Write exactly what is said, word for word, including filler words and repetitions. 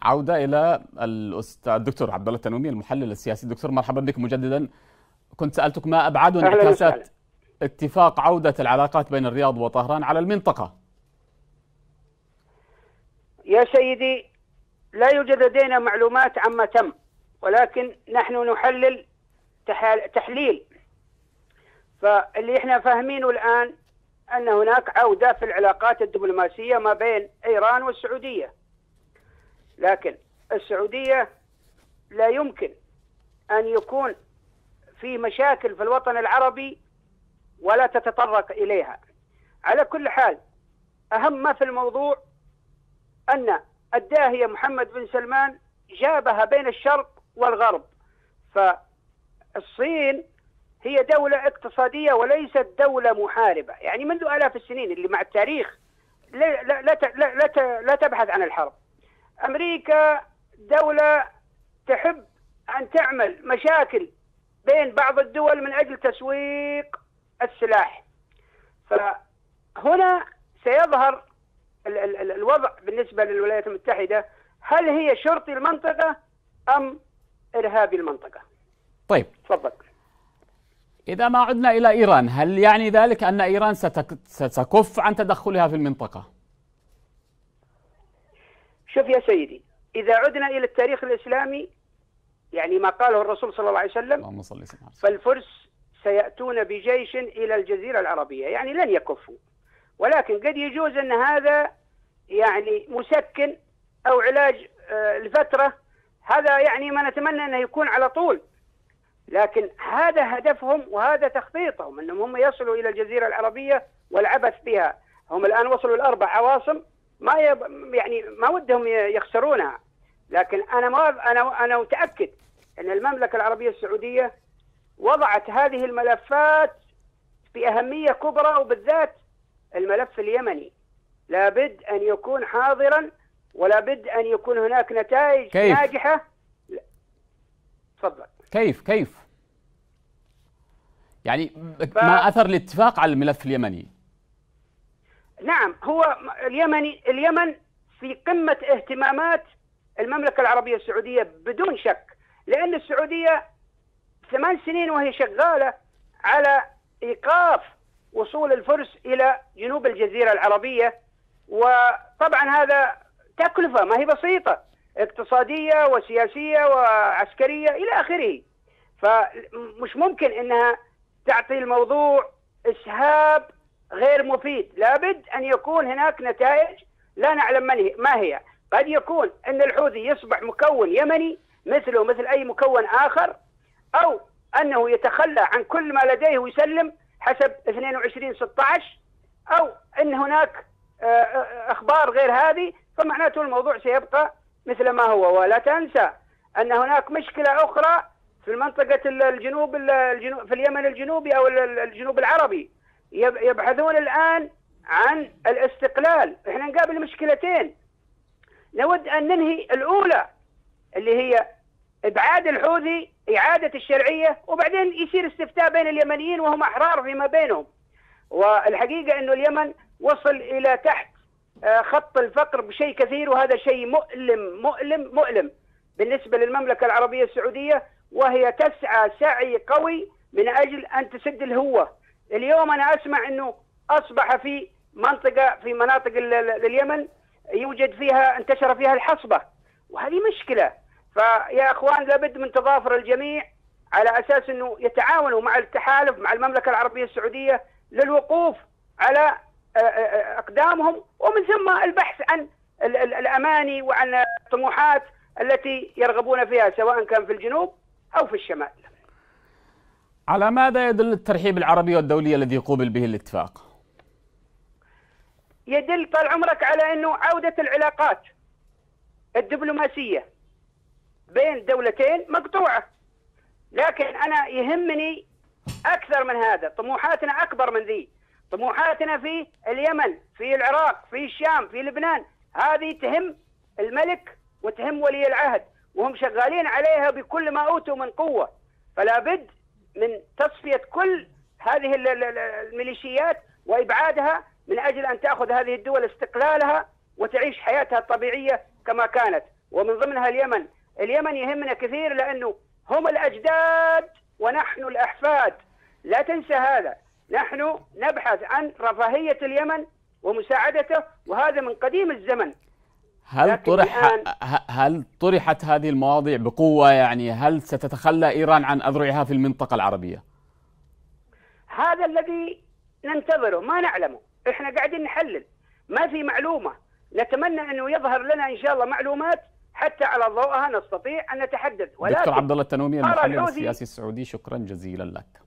عودة إلى الأستاذ الدكتور عبد الله التنومي المحلل السياسي. دكتور مرحبا بك مجددا. كنت سألتك ما أبعاد انعكاسات اتفاق عودة العلاقات بين الرياض وطهران على المنطقة؟ يا سيدي، لا يوجد لدينا معلومات عما تم، ولكن نحن نحلل تحليل. فاللي احنا فاهمينه الآن أن هناك عودة في العلاقات الدبلوماسية ما بين إيران والسعودية، لكن السعودية لا يمكن أن يكون في مشاكل في الوطن العربي ولا تتطرق إليها. على كل حال، أهم ما في الموضوع أن الداهية محمد بن سلمان جابها بين الشرق والغرب. فالصين هي دولة اقتصادية وليست دولة محاربة، يعني منذ آلاف السنين اللي مع التاريخ لا, لا, لا, لا, لا, لا تبحث عن الحرب. أمريكا دولة تحب أن تعمل مشاكل بين بعض الدول من أجل تسويق السلاح. فهنا سيظهر ال ال ال الوضع بالنسبة للولايات المتحدة، هل هي شرطي المنطقة أم إرهابي المنطقة؟ طيب تفضل. إذا ما عدنا إلى إيران، هل يعني ذلك أن إيران ستكف عن تدخلها في المنطقة؟ شوف يا سيدي، إذا عدنا إلى التاريخ الإسلامي، يعني ما قاله الرسول صلى الله عليه وسلم، اللهم صل وسلم، فالفرس سيأتون بجيش إلى الجزيرة العربية، يعني لن يكفوا، ولكن قد يجوز أن هذا يعني مسكن أو علاج آه لفترة. هذا يعني ما نتمنى أنه يكون على طول، لكن هذا هدفهم وهذا تخطيطهم، أنهم هم يصلوا إلى الجزيرة العربية والعبث بها. هم الآن وصلوا لأربع عواصم، ما يب يعني ما ودهم يخسرونها، لكن أنا ما أنا أنا متأكد أن المملكة العربية السعودية وضعت هذه الملفات بأهمية كبرى، وبالذات الملف اليمني لابد أن يكون حاضرا، ولا بد أن يكون هناك نتائج كيف؟ ناجحة. تفضل. كيف كيف يعني ف... ما أثر الاتفاق على الملف اليمني؟ نعم، هو اليمني اليمن في قمة اهتمامات المملكة العربية السعودية بدون شك، لأن السعودية ثمان سنين وهي شغالة على إيقاف وصول الفرس إلى جنوب الجزيرة العربية، وطبعا هذا تكلفة ما هي بسيطة، اقتصادية وسياسية وعسكرية إلى آخره. فمش ممكن أنها تعطي الموضوع إسهاب غير مفيد، لابد أن يكون هناك نتائج لا نعلم ما هي. قد يكون أن الحوثي يصبح مكون يمني مثله مثل أي مكون آخر، أو أنه يتخلى عن كل ما لديه ويسلم حسب اثنين وعشرين ستة عشر، أو أن هناك أخبار غير هذه، فمعناته الموضوع سيبقى مثل ما هو. ولا تنسى أن هناك مشكلة أخرى في المنطقة الجنوب, الجنوب في اليمن الجنوبي أو الجنوب العربي، يبحثون الآن عن الاستقلال. احنا نقابل مشكلتين نود أن ننهي. الأولى اللي هي إبعاد الحوثي، إعادة الشرعية، وبعدين يصير استفتاء بين اليمنيين وهم أحرار فيما بينهم. والحقيقة أنه اليمن وصل إلى تحت خط الفقر بشيء كثير، وهذا شيء مؤلم مؤلم مؤلم بالنسبة للمملكة العربية السعودية، وهي تسعى سعي قوي من أجل أن تسد الهوة. اليوم أنا أسمع أنه أصبح في منطقة في مناطق اليمن يوجد فيها انتشر فيها الحصبة، وهذه مشكلة. فيا أخوان، لابد من تضافر الجميع على أساس أنه يتعاونوا مع التحالف مع المملكة العربية السعودية للوقوف على أقدامهم، ومن ثم البحث عن الأماني وعن الطموحات التي يرغبون فيها، سواء كان في الجنوب أو في الشمال. على ماذا يدل الترحيب العربي والدولي الذي قوبل به الاتفاق؟ يدل طال عمرك على أنه عودة العلاقات الدبلوماسية بين دولتين مقطوعة، لكن أنا يهمني أكثر من هذا، طموحاتنا أكبر من ذي. طموحاتنا في اليمن، في العراق، في الشام، في لبنان، هذه تهم الملك وتهم ولي العهد، وهم شغالين عليها بكل ما أوتوا من قوة. فلا بد من تصفية كل هذه الميليشيات وإبعادها من أجل أن تأخذ هذه الدول استقلالها وتعيش حياتها الطبيعية كما كانت. ومن ضمنها اليمن. اليمن يهمنا كثير لأنه هم الأجداد ونحن الأحفاد، لا تنسى هذا. نحن نبحث عن رفاهية اليمن ومساعدته، وهذا من قديم الزمن. هل طرح هل طرحت هذه المواضيع بقوة؟ يعني هل ستتخلى إيران عن أذرعها في المنطقة العربية؟ هذا الذي ننتظره، ما نعلمه، احنا قاعدين نحلل، ما في معلومة. نتمنى أنه يظهر لنا إن شاء الله معلومات حتى على ضوءها نستطيع أن نتحدث. ولكن دكتور عبد الله التنومي المحلل السياسي السعودي، شكرا جزيلا لك.